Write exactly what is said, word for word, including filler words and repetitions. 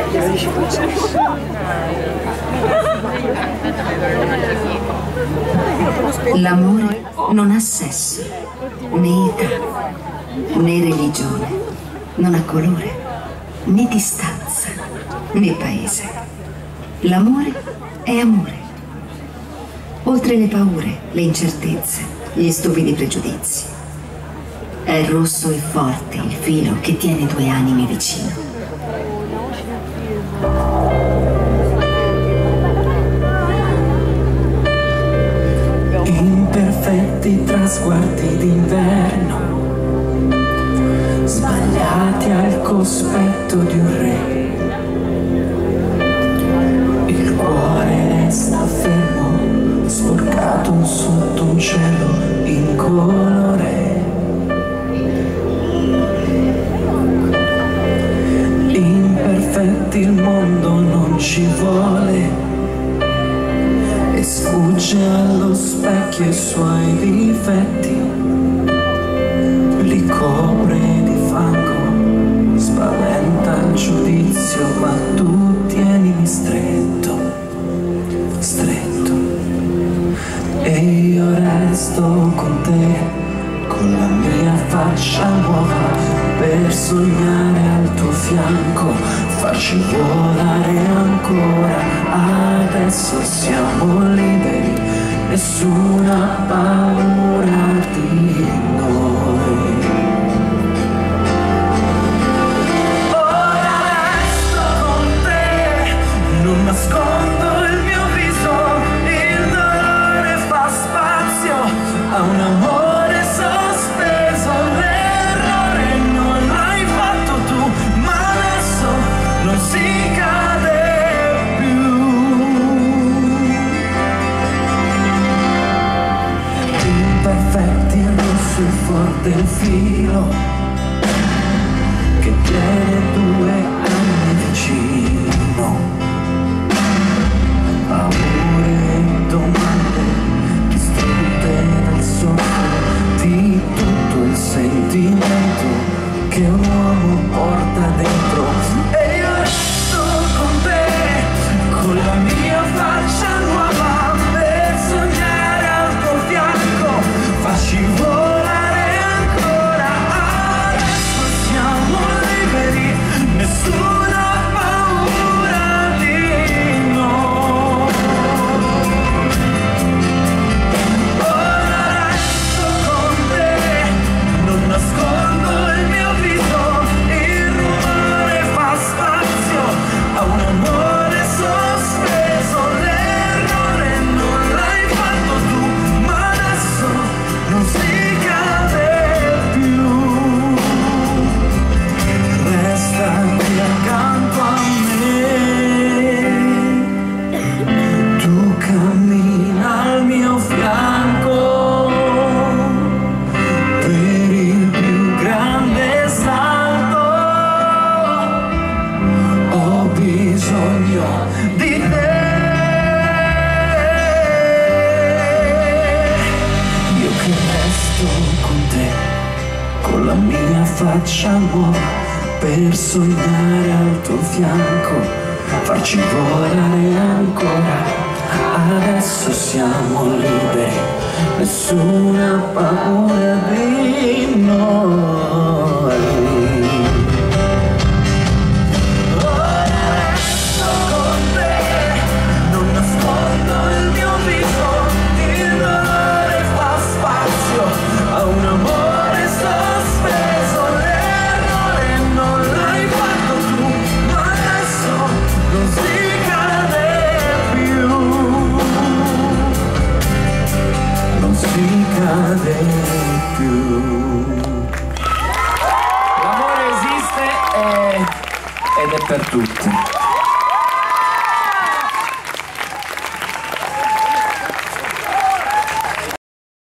L'amore non ha sesso, né età, né religione, non ha colore, né distanza, né paese. L'amore è amore. Oltre le paure, le incertezze, gli stupidi pregiudizi. È rosso e forte il filo che tiene due anime vicino. Imperfetti trasguardi d'inverno, sbagliati al cospetto di un re. Il cuore resta fermo, sporcato sotto un cielo incolore. Imperfetti il mondo non ci vuole e sfugge allo specchio i suoi difetti, li copre di fango, spaventa il giudizio, ma tu tienimi stretto, stretto, e io resto con te, con la mia faccia nuova, per sognare al tuo fianco, farci volare ancora. Adesso siamo liberi, nessuna paura di noi. Ora resto con te, non nascondo il mio viso, il dolore fa spazio a un amore sospeso. L'errore non l'hai fatto tu, ma adesso non si cade. Forte il filo che tiene due anni vicino. Paure e domande distrutte dal soffio di tutto il sentimento che un uomo porta dentro. E io resto con te, con la mia faccia nuova, per sognare al tuo fianco, facci volare. Nessuna paura di noi. Ora resto con te, non nascondo il mio viso, il rumore fa spazio a un amore sospeso. L'errore non l'hai fatto tu, ma adesso non si cade più. Resta accanto a me, tu cammina al mio fianco per il più grande salto. Ho bisogno di te, io che resto con te, con la mia faccia nuova, per sognare al tuo fianco, farci volare ancora. Adesso siamo liberi, nessuna paura di noi. Ora resto con te, non nascondo il mio viso, il dolore fa spazio a un amore sospeso. Non si cade più, non si cade più. L'amore esiste e... ed è per tutti.